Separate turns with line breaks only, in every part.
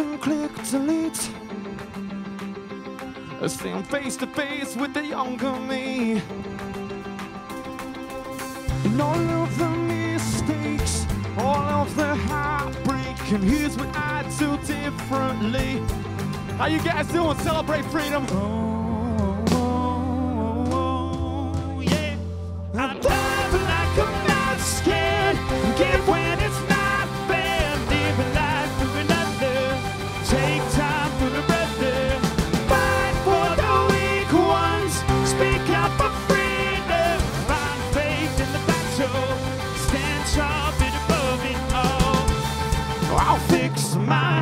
and click delete. I stand face to face with the younger me. And all of the mistakes, all of the heartbreak, and here's what I do differently. How you guys doing? Celebrate freedom. Oh, yeah. I dive like I'm not scared. Give when it's not fair. Live a life for another. Take time for the brother. Fight for the weak ones. Speak out for freedom. Find faith in the battle. Stand sharp and above it all. I'll fix my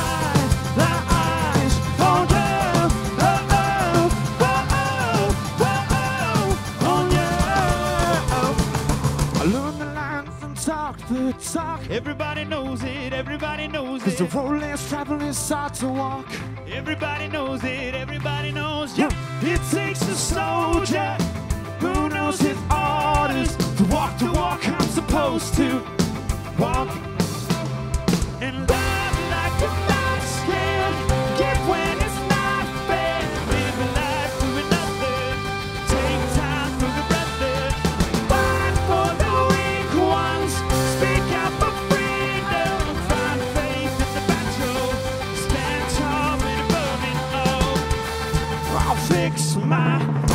talk. Everybody knows it, everybody knows it. 'Cause the road less travel is hard to walk. Everybody knows it, everybody knows. Yeah. It takes a soldier who knows his orders to walk the walk I'm supposed to walk. And live like I'm not scared. Give when it's not fair. Live a life for another. Take time for the brother. Fight for the weak ones. Speak out for freedom. Find faith in the battle. Stand tall and above it all. I'll fix my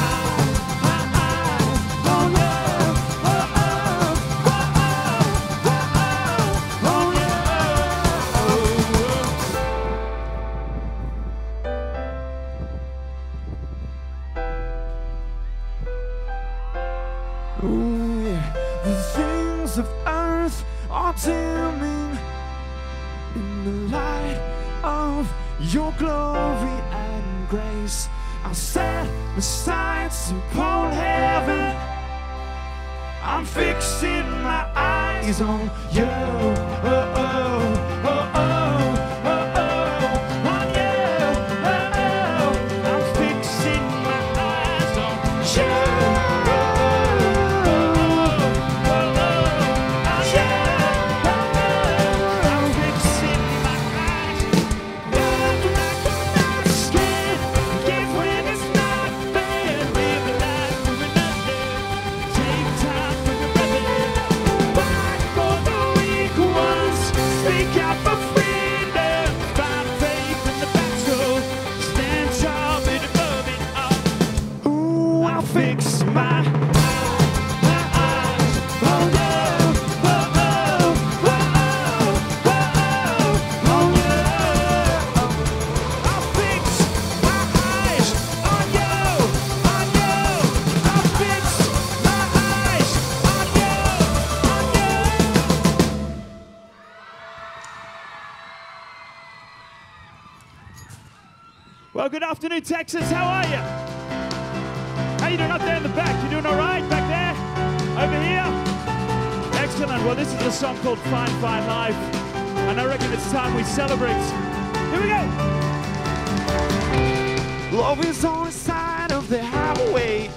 dimming in the light of your glory and grace. I'll set my sights upon heaven. I'm fixing my eyes on you. Oh, oh, oh, oh, oh, oh, on you. Oh, oh. I'm fixing my eyes on you. Fix my eyes on you. Oh, oh, oh, oh, on you. I'll fix my eyes on you, on you. I'll fix my eyes on you, on you. Well, good afternoon, Texas. How are you? How you doing up there in the back? You doing all right back there? Over here? Excellent. Well, this is a song called Fine, Fine Life. And I reckon it's time we celebrate. Here we go. Love is on the side of the highway.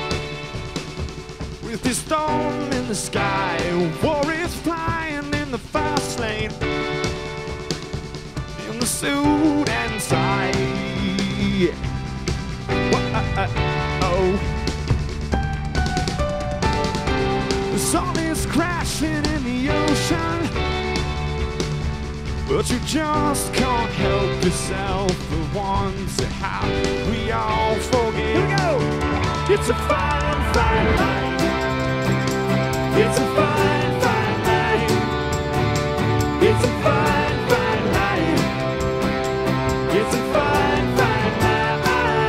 With the storm in the sky. War is flying in the fast lane. In the suit and tie. The sun is crashing in the ocean, but you just can't help yourself. The ones that have we all forget. Here we go. It's a fine, fine line. It's a fine, fine line. It's a fine, fine line. It's a fine, fine line.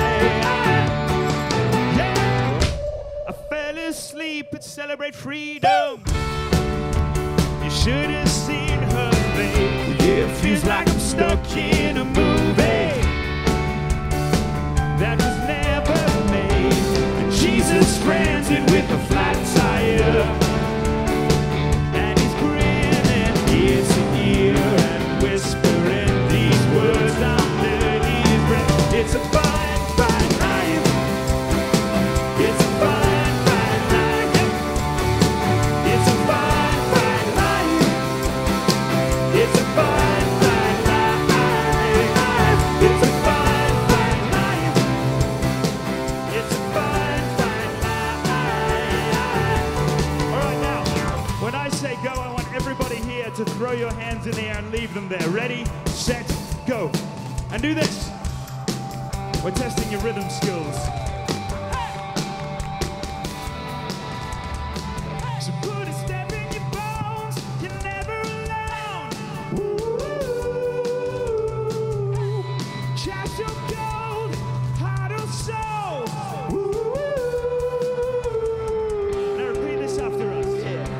Yeah. I fell asleep and celebrate freedom. You should have seen her face. It feels like I'm stuck in a movie that was never made. And Jesus stranded with a flat tire, and he's grinning ear to ear and whispering these words under his breath. It's a fine, fine life. It's a fine, fine life. It's a fine, fine life. It's a fine, fine life. in the air and leave them there. Ready, set, go. And do this. We're testing your rhythm skills. So put a step in your bones, you're never alone. Ooh, cast your gold, heart or soul. Ooh, now repeat this after us.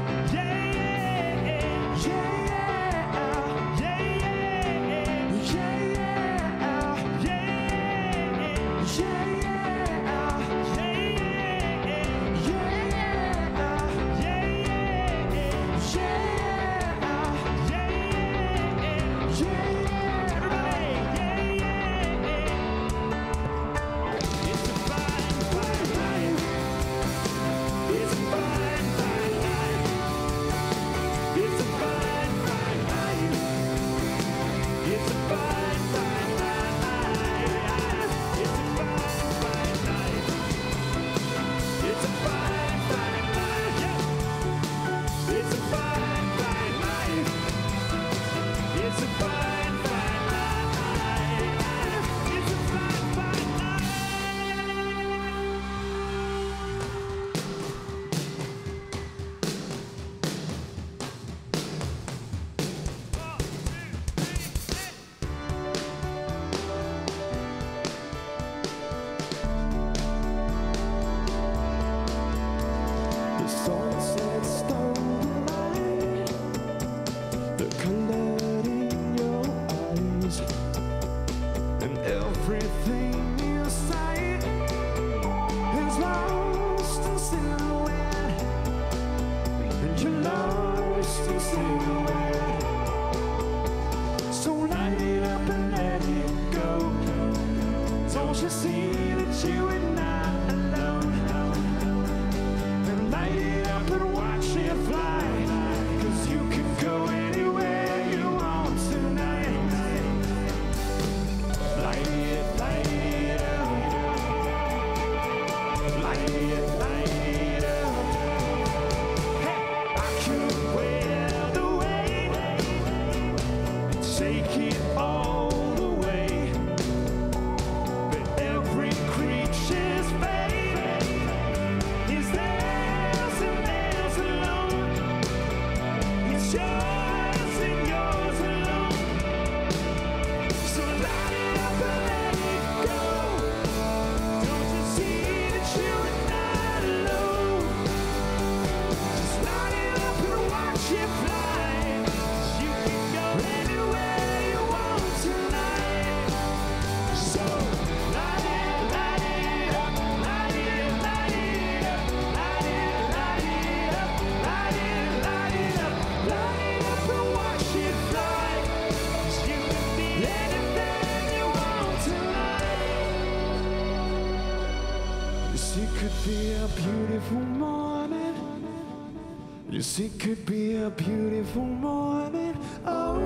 Yes, it could be a beautiful morning. Oh.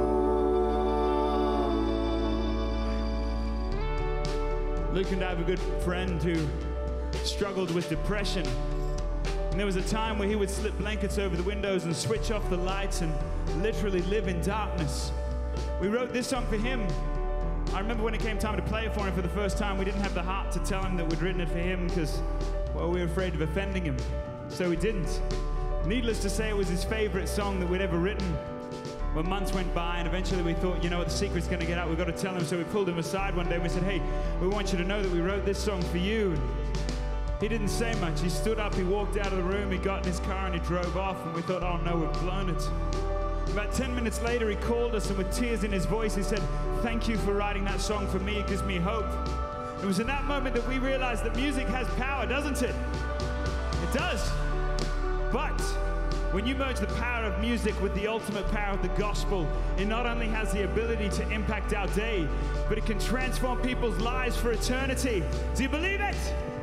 Luke and I have a good friend who struggled with depression. And there was a time where he would slip blankets over the windows and switch off the lights and literally live in darkness. We wrote this song for him. I remember when it came time to play it for him for the first time, we didn't have the heart to tell him that we'd written it for him because, well, we were afraid of offending him. So we didn't. Needless to say, it was his favorite song that we'd ever written. When months went by and eventually we thought, you know what, the secret's gonna get out, we've got to tell him. So we pulled him aside one day and we said, hey, we want you to know that we wrote this song for you. And he didn't say much. He stood up, he walked out of the room, he got in his car and he drove off, and we thought, oh no, we've blown it. About 10 minutes later, he called us, and with tears in his voice, he said, thank you for writing that song for me, it gives me hope. It was in that moment that we realized that music has power, doesn't it? It does. But when you merge the power of music with the ultimate power of the gospel, it not only has the ability to impact our day, but it can transform people's lives for eternity. Do you believe it?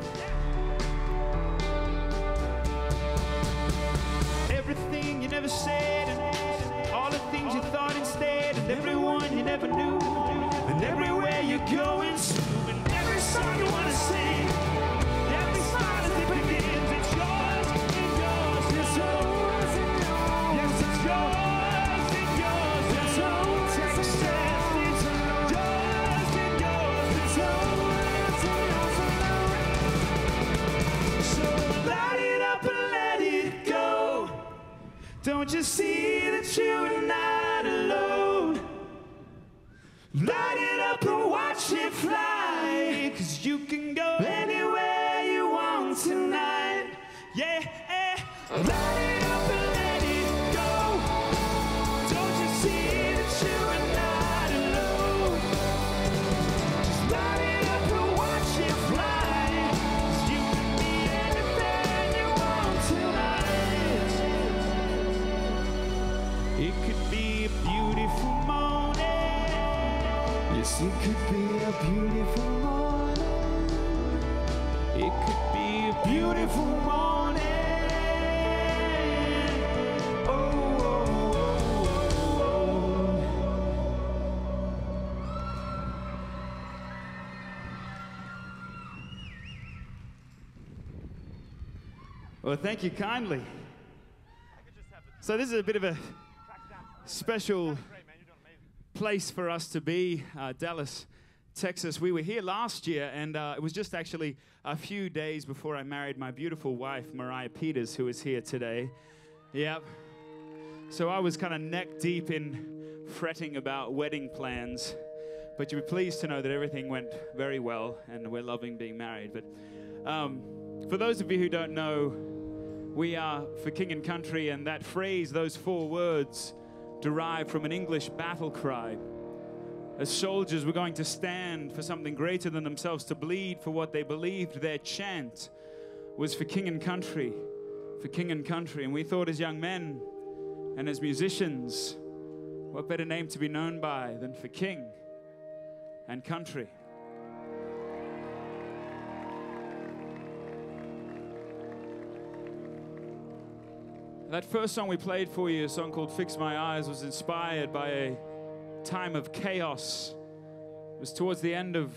Everything you never said, and all the things you thought instead, and everyone you never knew, and everywhere you're going to, and every song you want to sing, every smile as it begins, it's yours, and yours, it's yours, and yours. Yes, it's yours, and yours, you see that you are not alone? Light it up and watch it fly, 'cause you can go anywhere you want tonight. Yeah, light it up and let it go. Don't you see that you are not alone? Just light it up and watch it fly, 'cause you can be anything you want tonight. It could be a beautiful morning.
Yes, it could be a beautiful morning.
It could be a beautiful morning. Oh, oh, oh, oh. Well, thank you kindly. So this is a bit of a special place for us to be, Dallas, Texas. We were here last year, and it was just actually a few days before I married my beautiful wife, Mariah Peters, who is here today. Yep. So I was kind of neck deep in fretting about wedding plans, but you'll be pleased to know that everything went very well, and we're loving being married. But for those of you who don't know, we are For King and Country, and that phrase, those 4 words, derived from an English battle cry. As soldiers were going to stand for something greater than themselves, to bleed for what they believed. Their chant was for King and Country, for King and Country. And we thought as young men and as musicians, what better name to be known by than for King and Country? That first song we played for you, a song called Fix My Eyes, was inspired by a time of chaos. It was towards the end of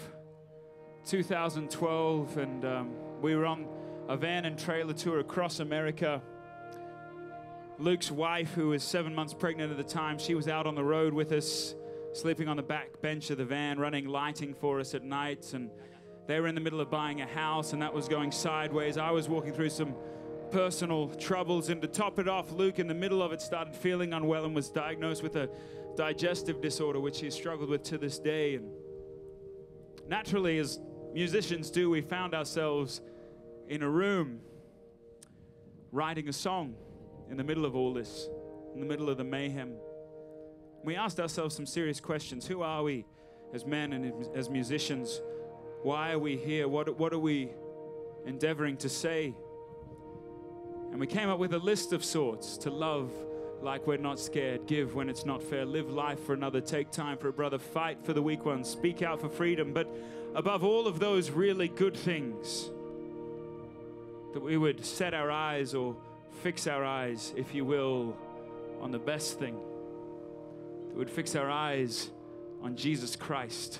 2012, and we were on a van and trailer tour across America. Luke's wife, who was 7 months pregnant at the time, she was out on the road with us, sleeping on the back bench of the van, running lighting for us at night. And they were in the middle of buying a house, and that was going sideways. I was walking through some personal troubles, and to top it off, Luke, in the middle of it, started feeling unwell and was diagnosed with a digestive disorder, which he's struggled with to this day. And naturally, as musicians do, we found ourselves in a room writing a song in the middle of all this, in the middle of the mayhem. We asked ourselves some serious questions. Who are we as men and as musicians? Why are we here? What are we endeavoring to say? And we came up with a list of sorts: to love like we're not scared, give when it's not fair, live life for another, take time for a brother, fight for the weak ones, speak out for freedom. But above all of those really good things, that we would set our eyes, or fix our eyes, if you will, on the best thing. That we would fix our eyes on Jesus Christ.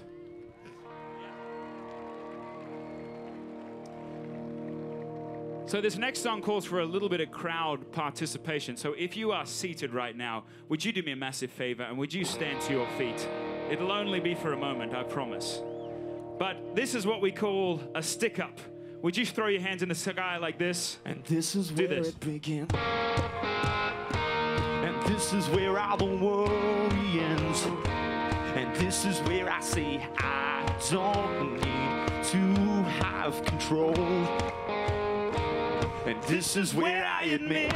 So this next song calls for a little bit of crowd participation. So if you are seated right now, would you do me a massive favor and would you stand to your feet? It'll only be for a moment, I promise. But this is what we call a stick up. Would you throw your hands in the sky like this?
And this is where it begins.
And this is where all the worry ends.
And this is where I say I don't need to have control.
And this is where I admit,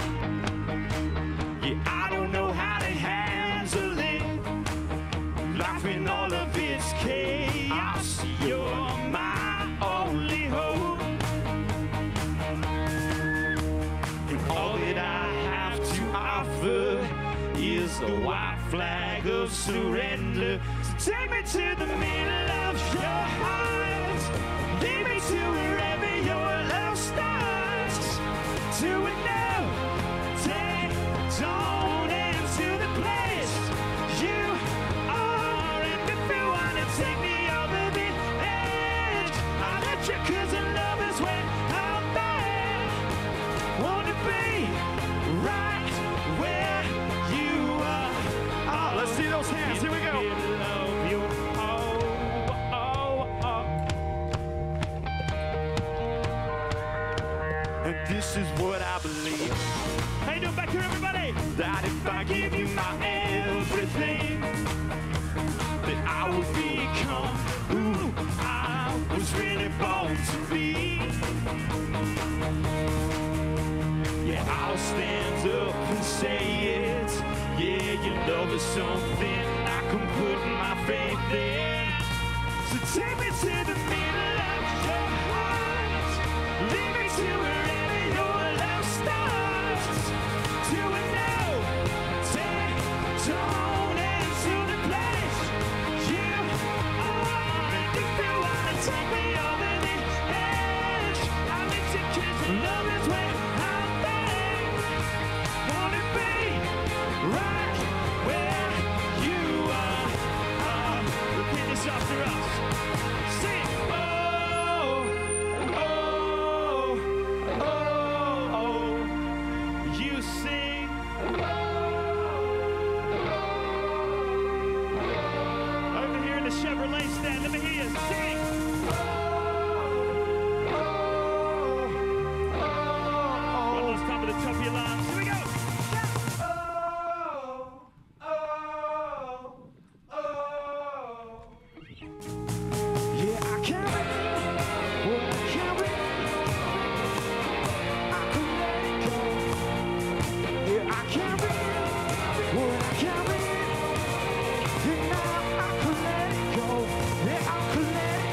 yeah, I don't know how to handle it. Life in all of its chaos, you're my only hope. And all that I have to offer is the white flag of surrender. So take me to the middle of your heart, lead me to wherever your love starts. To a no, take on into the place you are. And if you wanna take me over the edge, I'll let you, 'cause in love is when I'm there. Wanna be right where you are.
Oh, let's see those hands. Here we go.
Love you. And this is what I believe. Hey, you doing back here, everybody?
That if I give you my everything, that I would become who I was really born to be. Yeah, I'll stand up and say it. Yeah, your love is something I can put my faith in. So take me to the middle of your heart. Lead me to wherever your love starts. To a no, take, don't, and to the place you are. And if you wanna take me over the edge, I'll let you kiss. Love is where I'm at. Wanna be right where you are. Repeat this after us. Sing. Oh, oh, oh, oh. You sing. Over here in the Chevrolet stand, let me hear you sing. One last time at the top of your lungs. Here we go. Yeah, I can't wait. Well, I can't wait. I could let it go. Yeah, I can't wait. Well, I can't wait. Yeah, now I could let it go. Yeah, I could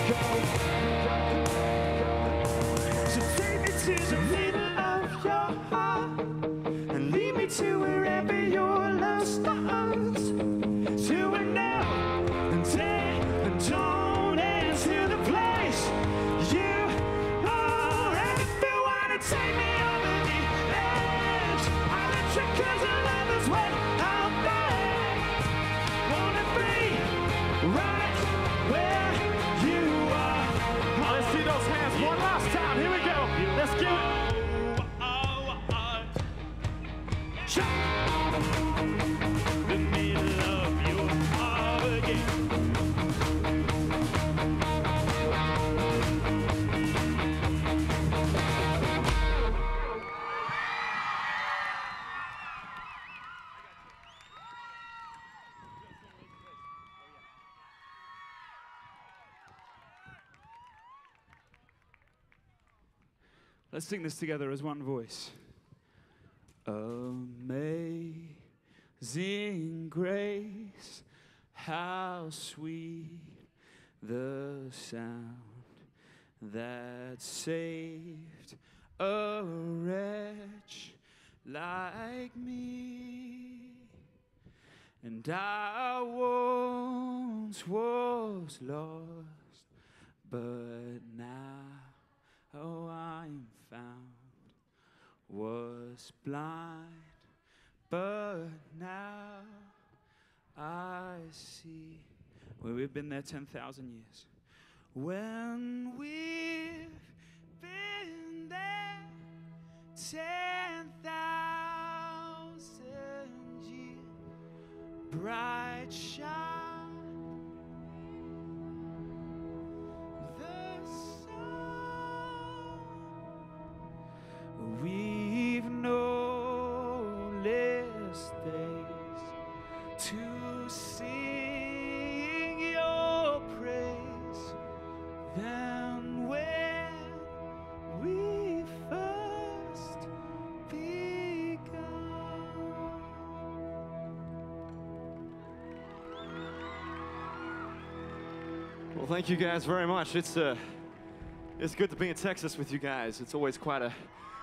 let it go. So take me to the middle of your heart and lead me to wherever your love starts. To a no and take and don't and to the place you are. And if you wanna take me over the edge, I'll let you, 'cause your love is what I'm at. Wanna be right where you are. Let's see those hands one last time. Here we go. Let's do it. The middle of your heart again. Let's sing this together as one voice. Amazing grace, how sweet the sound that saved a wretch like me. And I once was lost, but now I'm found. Was blind, but now I see. Well, we've been there 10,000 years. When we've been there 10,000 years, bright shine the sun. We've no less days to sing your praise than when we first begun. Well, thank you guys very much. It's good to be in Texas with you guys. It's always quite a...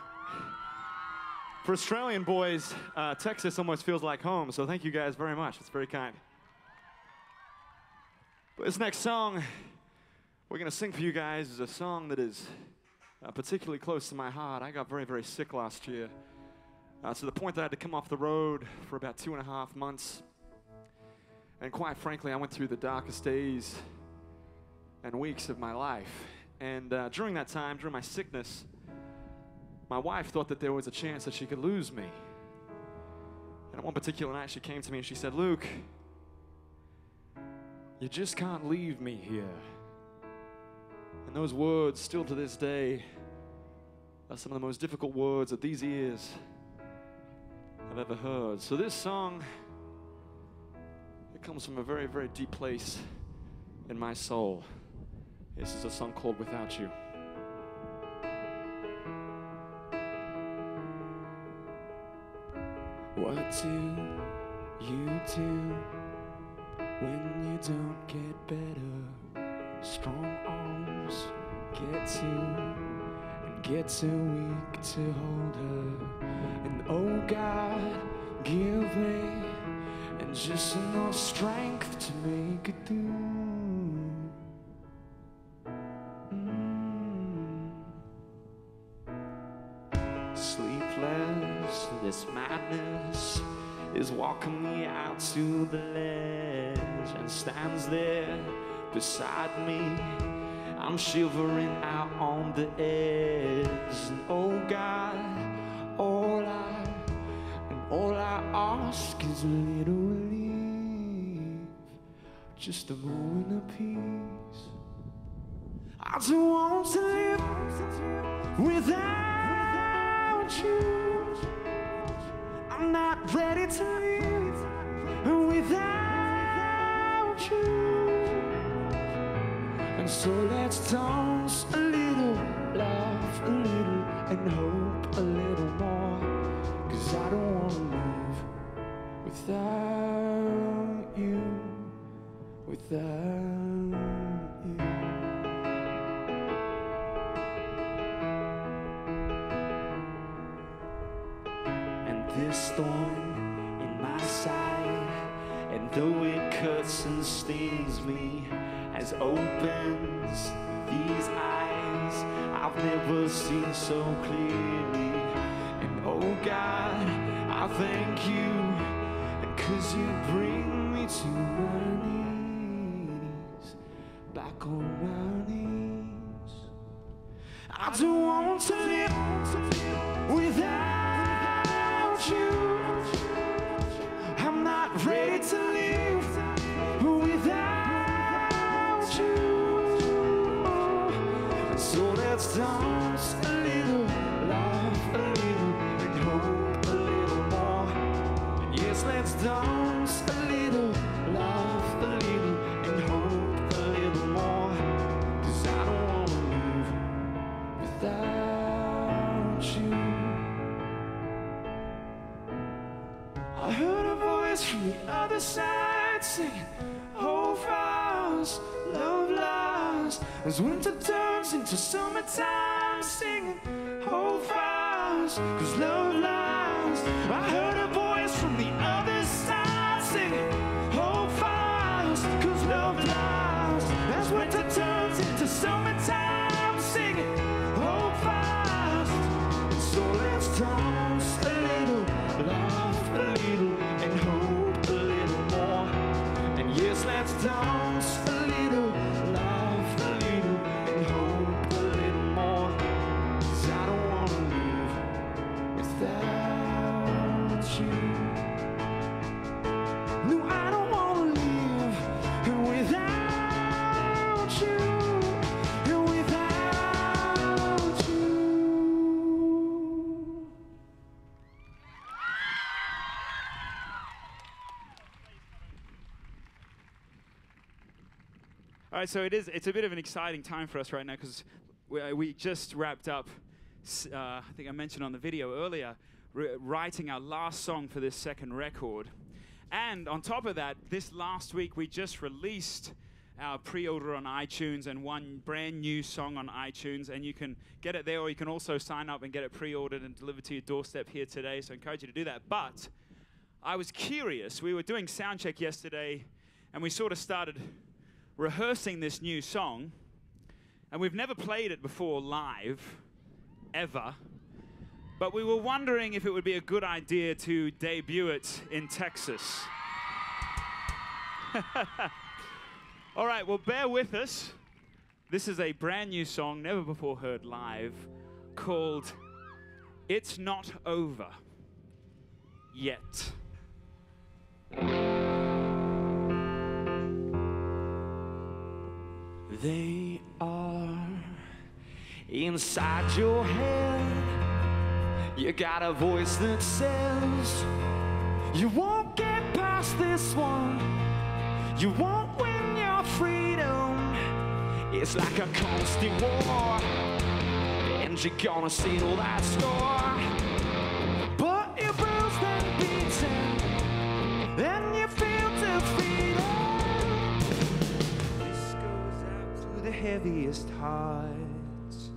For Australian boys, Texas almost feels like home, so thank you guys very much. It's very kind. But this next song we're going to sing for you guys is a song that is particularly close to my heart. I got very, very sick last year, to the point that I had to come off the road for about 2.5 months. And quite frankly, I went through the darkest days and weeks of my life. And during that time, during my sickness, my wife thought that there was a chance that she could lose me. And at one particular night, she came to me and she said, "Luke, you just can't leave me here." And those words, still to this day, are some of the most difficult words that these ears
I've ever heard. So this song, it comes from a very, very deep place in my soul. This is a song called Without You. What do you do when you don't get better? Strong arms get too weak to hold her. And oh God, give me and just enough strength to make it through. Sleepless, this madness is walking me out to the ledge and stands there beside me. I'm shivering out on the edge, and oh God, all I ask is a little relief, just a moment of peace. I don't want to live without you. I'm not ready to live without you. And so let's dance a little, laugh a little, and hope a little more. 'Cause I don't want to live without you, without you. And this thorn in my side, and though it cuts and stings me, as opens these eyes I've never seen so clearly. And oh God, I thank you, 'cause you bring me to my knees, back on my knees. I don't want to live without you. I'm not ready to live without you. And so let's dance a little, laugh a little, and hope a little more. And yes, let's dance a little, laugh a little, and hope a little more. 'Cause I don't want to live without you. I heard a voice from the other side singing, hold fast, love lasts, as winter turns into summertime, singing, hold fast, 'cause love lasts. I heard a voice from the other side singing, hold fast, 'cause love lasts, as winter turns into summertime, singing, hold fast. And so let's dance a little, laugh a little, and hope a little more. And yes, let's dance a little, laugh a little, and hope a little more. 'Cause I don't want to live without you. No, I don't want to live without you, without you.
All right, so it's a bit of an exciting time for us right now because we just wrapped up, I think I mentioned on the video earlier, writing our last song for this second record. And on top of that, this last week we just released our pre-order on iTunes and one brand new song on iTunes, and you can get it there, or you can also sign up and get it pre-ordered and delivered to your doorstep here today, so I encourage you to do that. But I was curious, we were doing sound check yesterday, and we sort of started rehearsing this new song, and we've never played it before live, ever, but we were wondering if it would be a good idea to debut it in Texas. All right, well, bear with us. This is a brand new song, never before heard live, called It's Not Over Yet.
They are inside your head, You got a voice that says you won't get past this one. You won't win your freedom. It's like a constant war, and you're gonna settle that score. But you're bruised and beaten, and you feel defeated. This goes out to the heaviest hearts.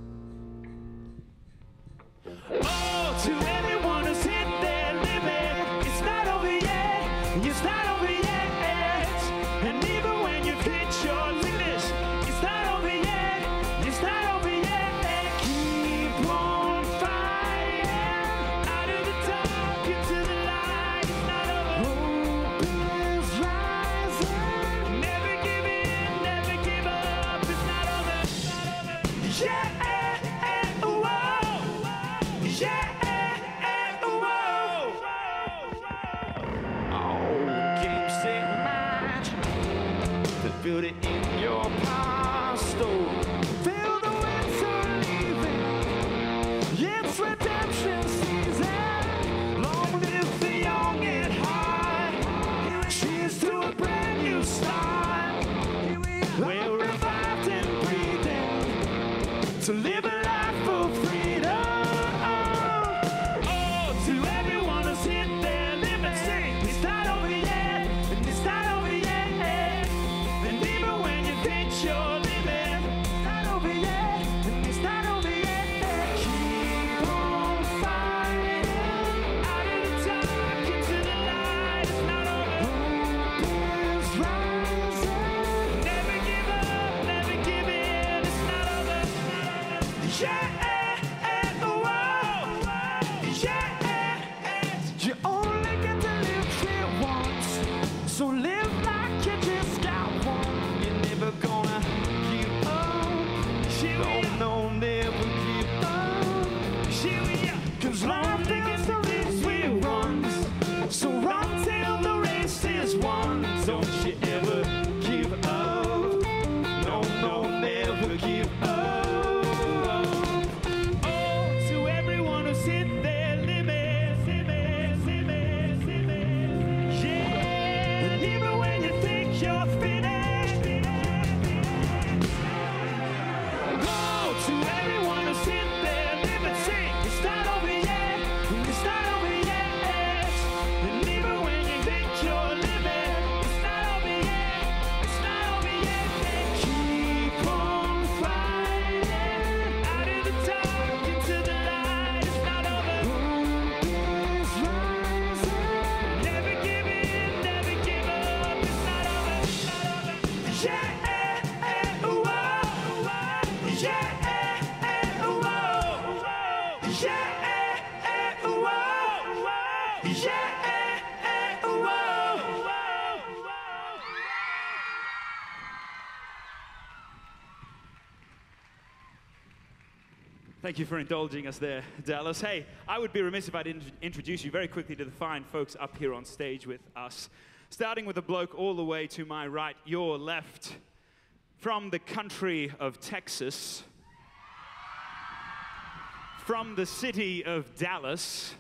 Oh, to everyone who's hit their limit, it's not over yet, it's not over yet. And even when you've hit your limits, it's not over yet, it's not over yet. Keep on fighting, out of the dark into the light, it's not over. Hope is rising, never give in, never give up, it's not over, it's not over. Yeah, whoa. Yeah, whoa. Oh, game, set, match. Build it in your past. Oh, feel the winter leaving. It's redemption season. Long live the young and high. Cheers to a brand new start. We're revived and breathing to live a life of freedom. So live like you just got one. You're never gonna give up. No, never give up. Cause life is the race we run. So run till the race is won. Don't you ever give up. No, never give up. Oh, to everyone who's hit their limits. You're finished. Oh, to everyone who's hit their limits, sing. It's not over yet, it's not over yet. And even when you hit your limit, it's not over yet, it's not over yet. Keep on fighting, out of the dark into the light. It's not over. Hope is rising. Never give in, never give up. It's not over. Yeah, whoa. Yeah, whoa. Yeah, whoa. Yeah, whoa. Thank you for indulging us there, Dallas. Hey, I would be remiss if I didn't introduce you very quickly to the fine folks up here on stage with us. Starting with a bloke all the way to my right, your left, from the country of Texas, from the city of Dallas,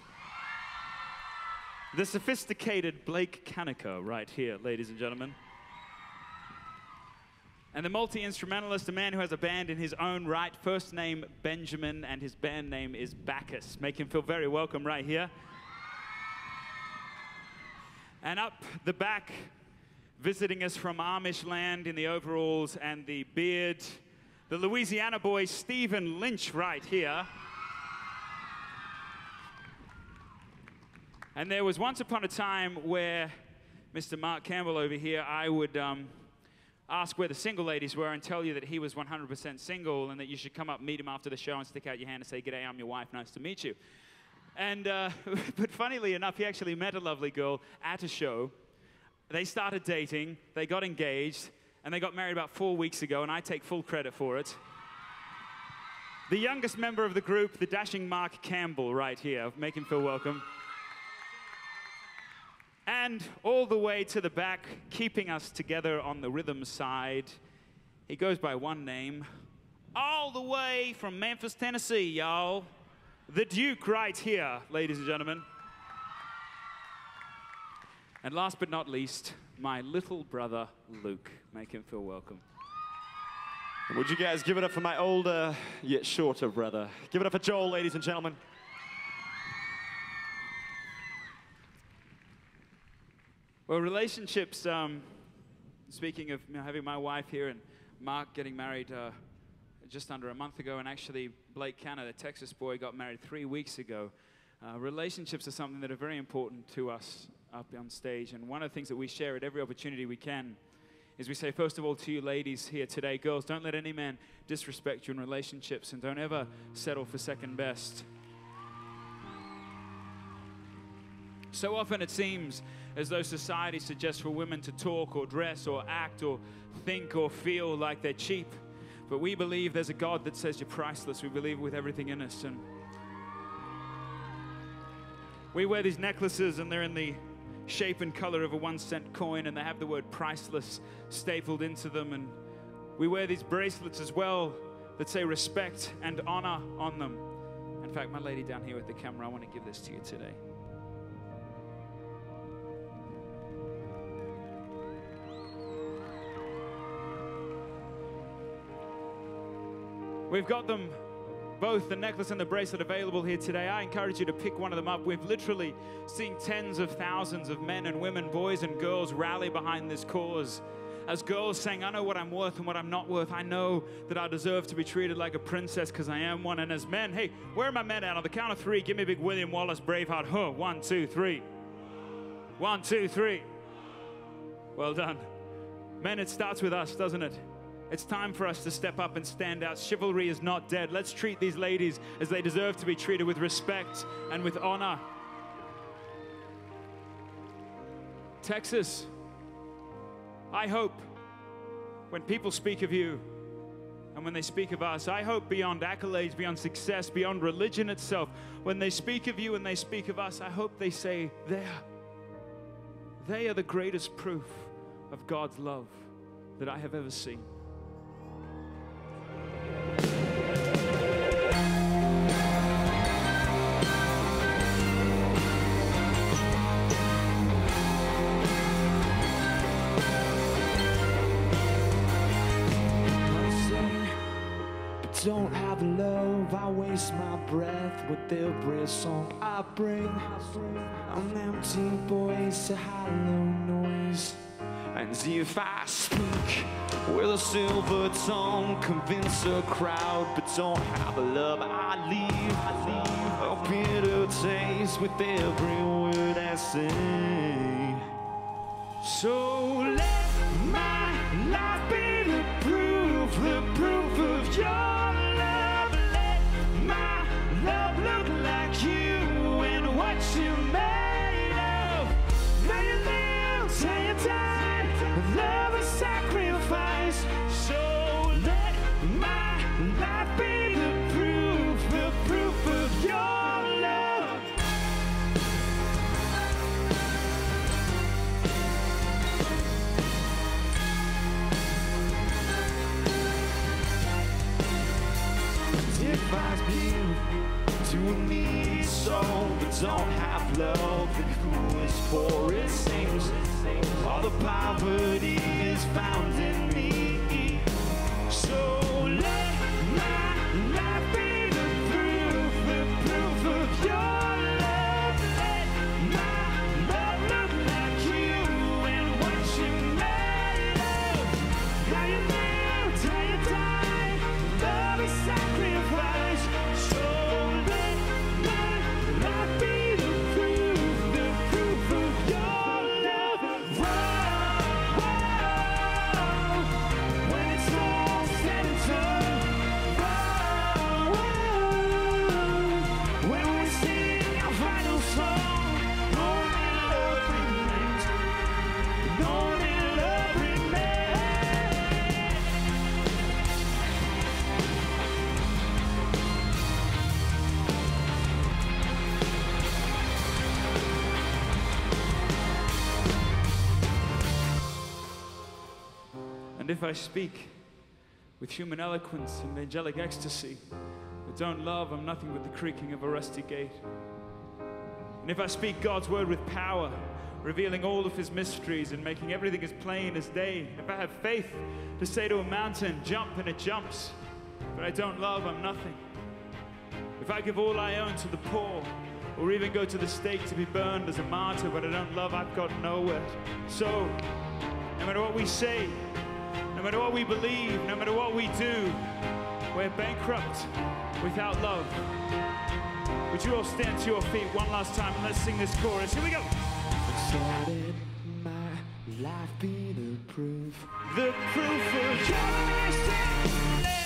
the sophisticated Blake Kanika right here, ladies and gentlemen. And the multi-instrumentalist, a man who has a band in his own right, first name Benjamin, and his band name is Bacchus. Make him feel very welcome right here. And up the back, visiting us from Amish land in the overalls and the beard, the Louisiana boy, Stephen Lynch, right here. And there was once upon a time where, Mr. Mark Campbell over here, I would ask where the single ladies were and tell you that he was 100% single and that you should come up, meet him after the show and stick out your hand and say, "G'day, I'm your wife, nice to meet you." And, but funnily enough, he actually met a lovely girl at a show. They started dating, they got engaged, and they got married about 4 weeks ago, and I take full credit for it. The youngest member of the group, the dashing Mark Campbell, right here. Make him feel welcome. And all the way to the back, keeping us together on the rhythm side, he goes by one name, all the way from Memphis, Tennessee, y'all. the Duke right here, ladies and gentlemen. And last but not least, my little brother, Luke. Make him feel welcome.
Would you guys give it up for my older, yet shorter brother? Give it up for Joel, ladies and gentlemen.
Well, relationships, speaking of having my wife here and Mark getting married just under a month ago, and actually Blake Cannon, a Texas boy, got married 3 weeks ago. Relationships are something that are very important to us up on stage, and one of the things that we share at every opportunity we can is we say, first of all, to you ladies here today, girls, don't let any man disrespect you in relationships, and don't ever settle for second best. So often it seems as though society suggests for women to talk or dress or act or think or feel like they're cheap. But we believe there's a God that says you're priceless. We believe with everything in us. And we wear these necklaces, and they're in the shape and color of a 1-cent coin, and they have the word priceless stapled into them. And we wear these bracelets as well that say respect and honor on them. In fact, my lady down here with the camera, I want to give this to you today. We've got them, both the necklace and the bracelet, available here today. I encourage you to pick one of them up. We've literally seen tens of thousands of men and women, boys and girls rally behind this cause. As girls saying, I know what I'm worth and what I'm not worth. I know that I deserve to be treated like a princess because I am one. And as men, hey, where are my men at? On the count of 3, give me a big William Wallace Braveheart. 1, 2, 3. 1, 2, 3. Well done. Men, it starts with us, doesn't it? It's time for us to step up and stand out. Chivalry is not dead. Let's treat these ladies as they deserve to be treated, with respect and with honor. Texas, I hope when people speak of you and when they speak of us, I hope beyond accolades, beyond success, beyond religion itself, when they speak of you and they speak of us, I hope they say, they are the greatest proof of God's love that I have ever seen.
Don't have love, I waste my breath with every song I bring. I'm empty voice, a hollow noise.
And if I speak with a silver tongue, convince a crowd, but don't have love, I leave a bitter taste with every word I say.
So let my life be the proof of your love. Let my love look like you and what you're made of. Now you live, till you die, love is sacrifice. So let my life be the proof of your love.
If I give to a needy soul but don't have love, the coolest for it sings. All the poverty is found in me. So let my life be the proof of your love. Let my love look like you and what you made of. Now you live till you die, love is sacrifice. So let my life be the proof of your love. Whoa, whoa, when it's all said and done. Whoa, whoa, when we sing our final song, knowing love remains, knowing love remains. And if I speak with human eloquence and angelic ecstasy, with
don't love, I'm nothing but the creaking of a rusty gate. And if I speak God's word with power, revealing all of his mysteries and making everything as plain as day, if I have faith to say to a mountain, jump, and it jumps, but I don't love, I'm nothing. If I give all I own to the poor, or even go to the stake to be burned as a martyr, but I don't love, I've got nowhere. So, no matter what we say, no matter what we believe, no matter what we do, we're bankrupt without love. Would you all stand to your feet one last time and let's sing this chorus? Here we go.
So let my life be the proof
The proof of your missing.